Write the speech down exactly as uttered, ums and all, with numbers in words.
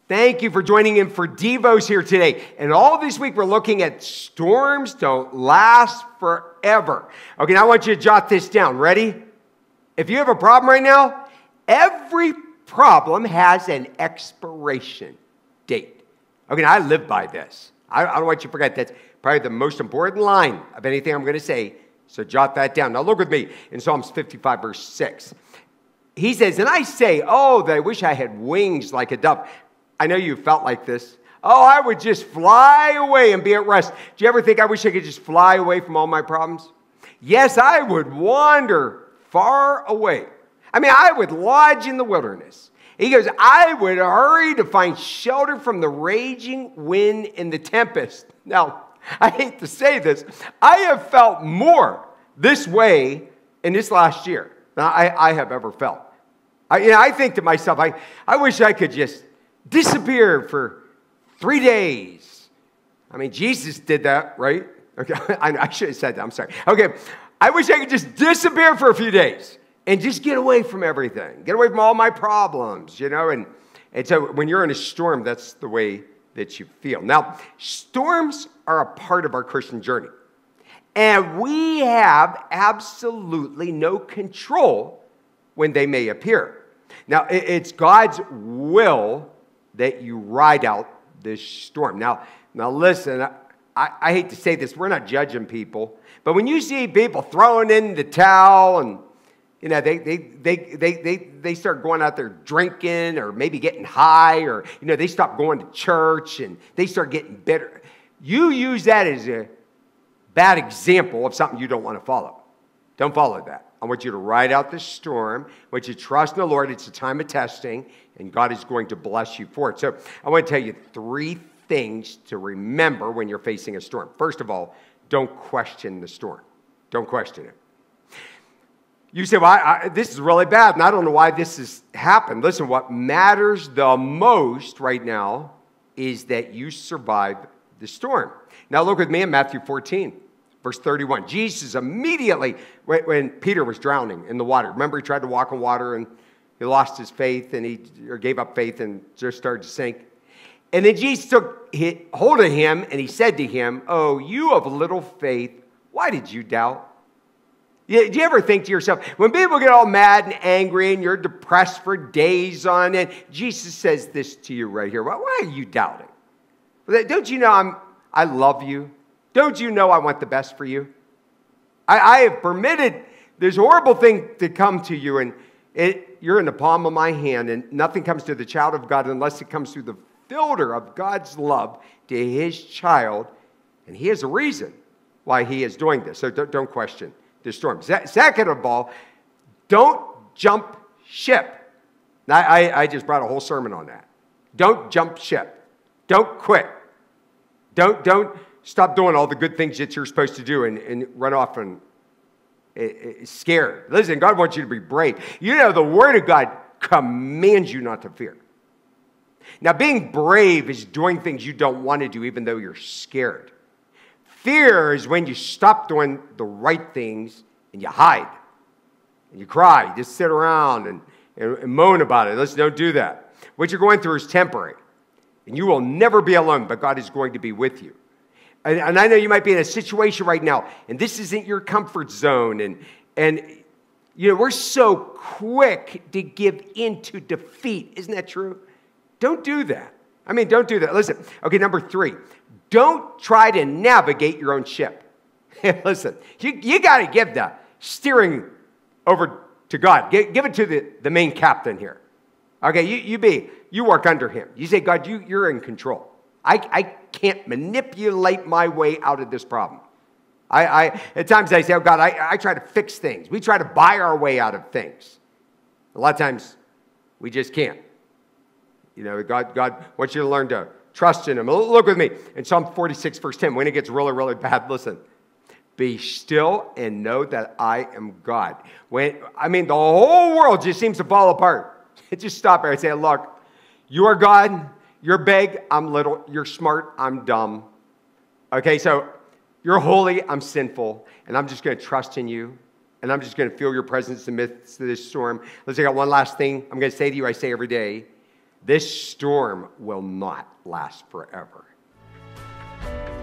Thank you for joining in for Devos here today. And all this week, we're looking at storms don't last forever. Okay, now I want you to jot this down. Ready? If you have a problem right now, every problem has an expiration date. Okay, now I live by this. I, I don't want you to forget that's probably the most important line of anything I'm going to say. So jot that down. Now look with me in Psalms fifty-five, verse six. He says, and I say, oh, that I wish I had wings like a dove. I know you felt like this. Oh, I would just fly away and be at rest. Do you ever think I wish I could just fly away from all my problems? Yes, I would wander far away. I mean, I would lodge in the wilderness. He goes, I would hurry to find shelter from the raging wind and the tempest. Now, I hate to say this. I have felt more this way in this last year than I, I have ever felt. I, you know, I think to myself, I, I wish I could just disappear for three days. I mean, Jesus did that, right? Okay, I, I should have said that. I'm sorry. Okay, I wish I could just disappear for a few days and just get away from everything, get away from all my problems, you know. And, and so when you're in a storm, that's the way that you feel. Now, storms are a part of our Christian journey. And we have absolutely no control when they may appear. Now, it's God's will that you ride out this storm. Now, now listen, I, I hate to say this, we're not judging people, but when you see people throwing in the towel and, you know, they, they, they, they, they, they start going out there drinking or maybe getting high or, you know, they stop going to church and they start getting bitter. You use that as a bad example of something you don't want to follow. Don't follow that. I want you to ride out the storm. I want you to trust in the Lord. It's a time of testing, and God is going to bless you for it. So I want to tell you three things to remember when you're facing a storm. First of all, don't question the storm. Don't question it. You say, well, I, I, this is really bad, and I don't know why this has happened. Listen, what matters the most right now is that you survive the storm. Now look with me in Matthew fourteen. Verse thirty-one, Jesus immediately, when, when Peter was drowning in the water, remember he tried to walk on water and he lost his faith and he or gave up faith and just started to sink. And then Jesus took hold of him and he said to him, oh, you of little faith, why did you doubt? Do you ever think to yourself, when people get all mad and angry and you're depressed for days on end, Jesus says this to you right here. Why, why are you doubting? Don't you know I'm, I love you? Don't you know I want the best for you? I, I have permitted this horrible thing to come to you, and it, you're in the palm of my hand, and nothing comes to the child of God unless it comes through the filter of God's love to his child, and he has a reason why he is doing this, so don't, don't question the storm. Second of all, don't jump ship. Now, I, I just brought a whole sermon on that. Don't jump ship. Don't quit. Don't, don't stop doing all the good things that you're supposed to do and, and run off and uh, scared. Listen, God wants you to be brave. You know, the Word of God commands you not to fear. Now, being brave is doing things you don't want to do even though you're scared. Fear is when you stop doing the right things and you hide. And you cry. You just sit around and, and, and moan about it. Listen, don't do that. What you're going through is temporary. And you will never be alone, but God is going to be with you. And, and I know you might be in a situation right now, and this isn't your comfort zone. And, and you know, we're so quick to give in to defeat. Isn't that true? Don't do that. I mean, don't do that. Listen, okay, number three. Don't try to navigate your own ship. Listen, you, you got to give the steering over to God. Give, give it to the, the main captain here. Okay, you, you be, you work under him. You say, God, you, you're in control. I, I can't manipulate my way out of this problem. I, I at times I say, oh, God, I, I try to fix things. We try to buy our way out of things. A lot of times, we just can't. You know, God, God wants you to learn to trust in him. Look with me in Psalm forty-six, verse ten. When it gets really, really bad, listen. Be still and know that I am God. When I mean, the whole world just seems to fall apart. Just stop there and say, look, you are God. You're big. I'm little. You're smart. I'm dumb. Okay, so you're holy. I'm sinful. And I'm just going to trust in you. And I'm just going to feel your presence in the midst of this storm. Let's take out one last thing I'm going to say to you. I say every day. This storm will not last forever.